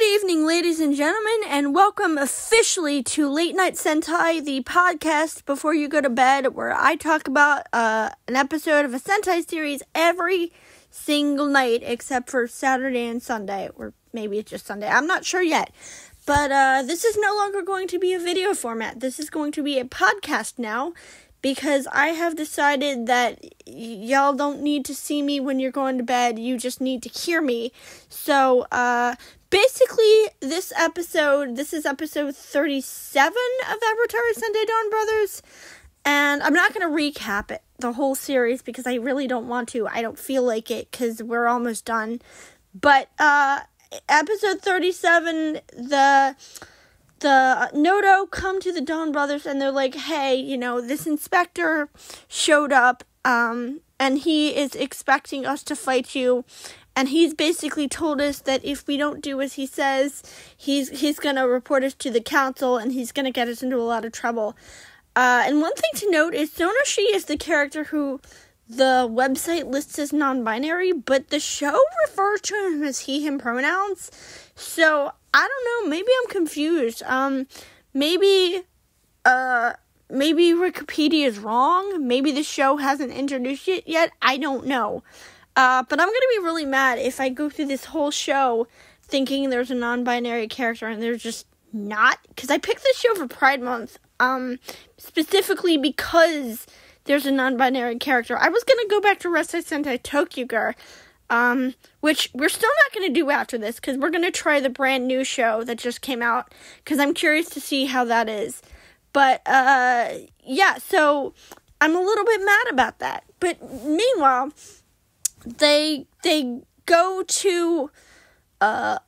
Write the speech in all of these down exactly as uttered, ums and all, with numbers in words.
evening, ladies and gentlemen, and welcome officially to Late Night Sentai, the podcast before you go to bed, where I talk about uh, an episode of a Sentai series every single night, except for Saturday and Sunday, or maybe it's just Sunday. I'm not sure yet. But uh, this is no longer going to be a video format. This is going to be a podcast now, because I have decided that y- y'all don't need to see me when you're going to bed. You just need to hear me. So, uh, basically, this episode, this is episode thirty-seven of Avataro Sentai Donbrothers. And I'm not going to recap it, the whole series, because I really don't want to. I don't feel like it, because we're almost done. But, uh, episode thirty-seven, the... The Noto come to the Donbrothers and they're like, hey, you know, this inspector showed up, um, and he is expecting us to fight you, and he's basically told us that if we don't do as he says, he's, he's gonna report us to the council, and he's gonna get us into a lot of trouble. Uh, and one thing to note is Sonoshi is the character who the website lists as non-binary, but the show refers to him as he, him pronouns, so I don't know, maybe I'm confused. Um, maybe, uh, maybe Wikipedia is wrong. Maybe the show hasn't introduced it yet. I don't know. Uh, but I'm gonna be really mad if I go through this whole show thinking there's a non-binary character and there's just not. Because I picked this show for Pride Month, um, specifically because there's a non-binary character. I was gonna go back to Restai Sentai Tokuger, Um, which we're still not going to do after this, because we're going to try the brand new show that just came out, because I'm curious to see how that is. But, uh, yeah, so I'm a little bit mad about that. But meanwhile, they, they go to, uh,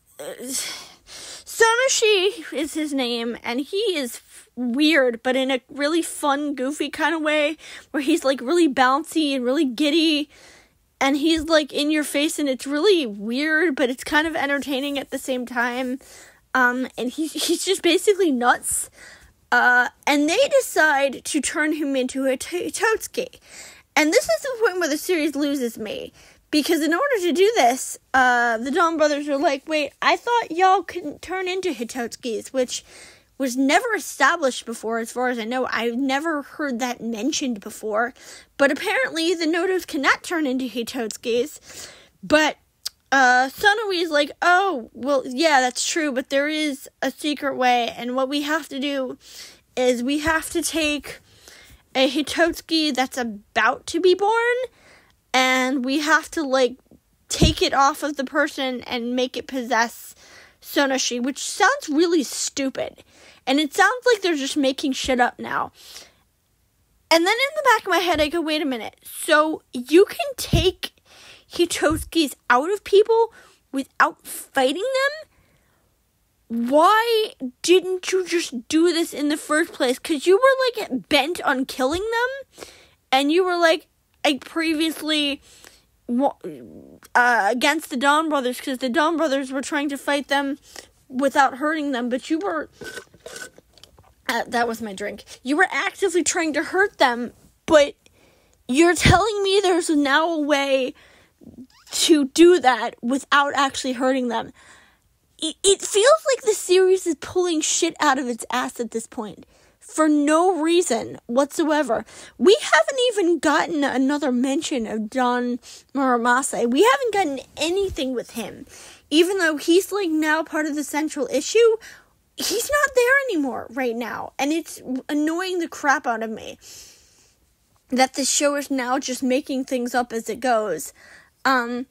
Sonoshi is his name, and he is weird, but in a really fun, goofy kind of way, where he's, like, really bouncy and really giddy. And he's, like, in your face, and it's really weird, but it's kind of entertaining at the same time. Um, and he's, he's just basically nuts. Uh, and they decide to turn him into a t- Hitotsuki. And this is the point where the series loses me. Because in order to do this, uh, the Donbrothers are like, wait, I thought y'all couldn't turn into Hitotsukis, which was never established before, as far as I know. I've never heard that mentioned before. But apparently, the Notos cannot turn into Hitotskis. But, uh, Sonoe is like, oh, well, yeah, that's true, but there is a secret way, and what we have to do is we have to take a Hitotsuki that's about to be born, and we have to, like, take it off of the person and make it possess Sonoshi, which sounds really stupid. And it sounds like they're just making shit up now. And then in the back of my head, I go, wait a minute. So you can take Hitotskis out of people without fighting them? Why didn't you just do this in the first place? Because you were, like, bent on killing them. And you were, like, like previously uh, against the Donbrothers, because the Donbrothers were trying to fight them without hurting them. But you were... Uh, that was my drink. You were actively trying to hurt them, but you're telling me there's now a way to do that without actually hurting them. It, it feels like the series is pulling shit out of its ass at this point, for no reason whatsoever. We haven't even gotten another mention of Don Muramasa. We haven't gotten anything with him. Even though he's, like, now part of the central issue, he's not there anymore right now, and it's annoying the crap out of me that this show is now just making things up as it goes. Um,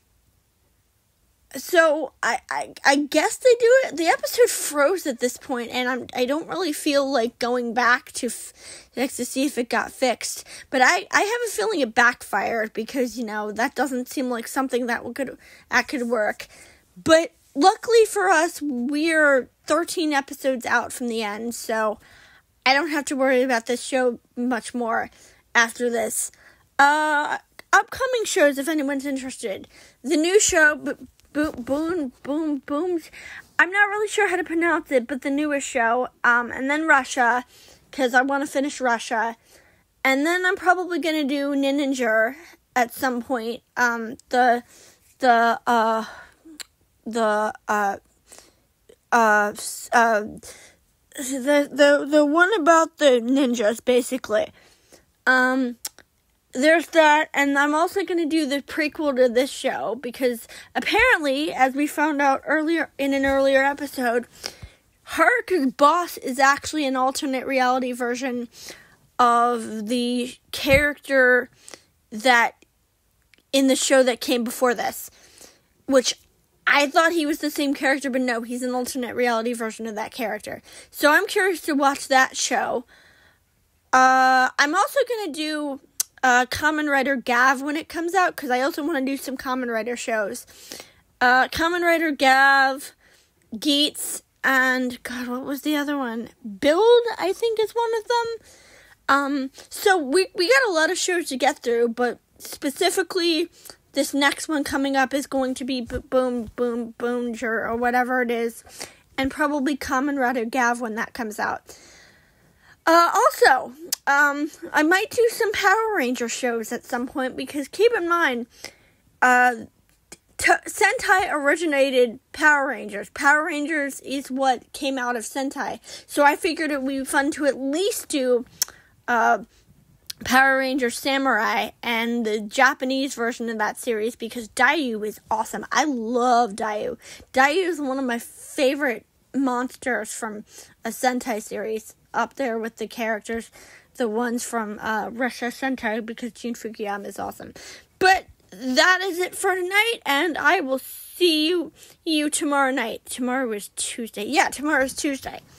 so I, I, I guess they do it. The episode froze at this point, and I'm, I don't really feel like going back to f- to see if it got fixed. But I, I have a feeling it backfired, because, you know, that doesn't seem like something that could that could work. But luckily for us, we're thirteen episodes out from the end, so I don't have to worry about this show much more after this. Uh, upcoming shows, if anyone's interested. The new show, Boom, Boom, Boom, Boom. I'm not really sure how to pronounce it, but the newest show. Um, and then Russia, because I want to finish Russia. And then I'm probably going to do Ninja at some point. Um, the, the, uh... the uh uh, uh, the, the, the one about the ninjas, basically. Um, there's that, and I'm also going to do the prequel to this show, because apparently, as we found out earlier, in an earlier episode, Haruka's boss is actually an alternate reality version of the character that, in the show that came before this, which I thought he was the same character, but no, he's an alternate reality version of that character. So I'm curious to watch that show. Uh, I'm also going to do uh, Kamen Rider Gav when it comes out, because I also want to do some Kamen Rider shows. Uh, Kamen Rider Gav, Geats, and, God, what was the other one? Build, I think, is one of them. Um, so we, we got a lot of shows to get through, but specifically, this next one coming up is going to be B- Boom, Boom, Boonger, or whatever it is, and probably Kamen Rider Gav when that comes out. Uh, also, um, I might do some Power Ranger shows at some point, because keep in mind, uh, T- Sentai originated Power Rangers. Power Rangers is what came out of Sentai. So I figured it would be fun to at least do uh, Power Rangers Samurai and the Japanese version of that series, because Dayu is awesome. I love Dayu. Dayu is one of my favorite monsters from a Sentai series, up there with the characters, the ones from uh, Russia Sentai, because Jun Fukuyama is awesome. But that is it for tonight, and I will see you, you tomorrow night. Tomorrow is Tuesday. Yeah, tomorrow is Tuesday.